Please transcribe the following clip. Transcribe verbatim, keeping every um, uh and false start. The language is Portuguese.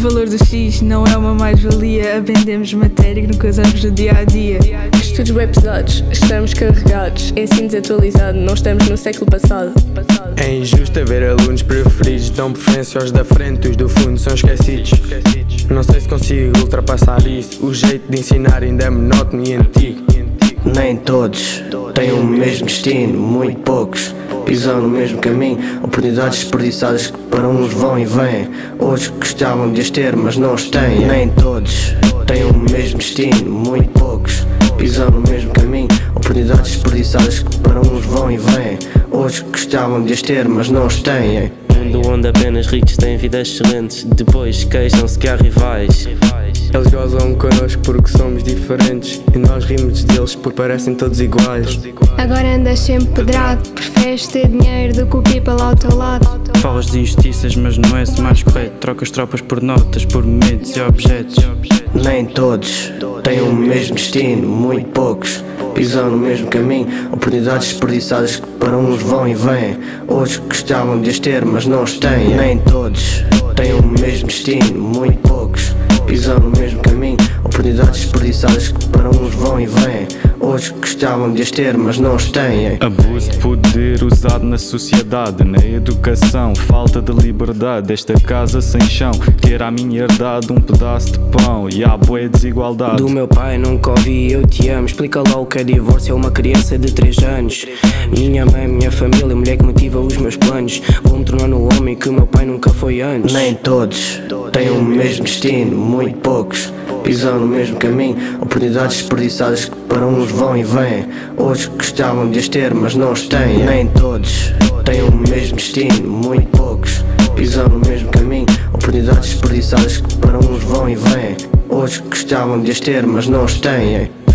valor do X não é uma mais-valia. Aprendemos matéria que nunca usamos no dia-a-dia. Estudos bem pesados, estamos carregados. Ensino desatualizado, não estamos no século passado. É injusto haver alunos preferidos, dão preferência aos da frente, os do fundo são esquecidos. Não sei se consigo ultrapassar isso, o jeito de ensinar ainda é monótono e antigo. Nem todos têm o mesmo destino, muito poucos pisam no mesmo caminho. Oportunidades desperdiçadas que para uns vão e vêm, outros gostavam de as ter mas não os têm. Nem todos têm o mesmo destino, muito poucos pisam no mesmo caminho. Oportunidades desperdiçadas que para uns vão e vêm, outros gostavam de as ter mas não os têm. Mundo onde apenas ricos têm vidas excelentes, depois queixam-se que há rivais. Eles gozam connosco porque somos diferentes e nós rimos deles porque parecem todos iguais. Agora andas sempre pedrado, preferes ter dinheiro do que o people ao teu lado. Falas de injustiças mas não é esse mais correto. Trocas tropas por notas, por momentos e objetos. Nem todos têm o mesmo destino, muito poucos pisam no mesmo caminho. Oportunidades desperdiçadas que para uns vão e vêm, outros gostavam de as ter mas não os têm. Nem todos têm o mesmo destino, muito poucos pisam no mesmo caminho. Oportunidades desperdiçadas que para uns vão e vêm, outros gostavam de as ter mas não os têm. Abuso de poder usado na sociedade, na educação, falta de liberdade. Esta casa sem chão, que era a minha herdade, um pedaço de pão e há bué desigualdade. Do meu pai nunca ouvi eu te amo, explica lá o que é divórcio, é uma criança de três anos. Minha mãe, minha família, mulher que motiva os meus planos. Vou-me tornar no homem que o meu pai nunca foi antes. Nem todos têm o mesmo destino, muito poucos pisam no mesmo caminho. Oportunidades desperdiçadas que para uns vão e vêm, outros gostavam de as ter mas não os têm. Nem todos têm o mesmo destino, muito poucos pisam no mesmo caminho. Oportunidades desperdiçadas que para uns vão e vêm, outros gostavam de as ter mas não os têm.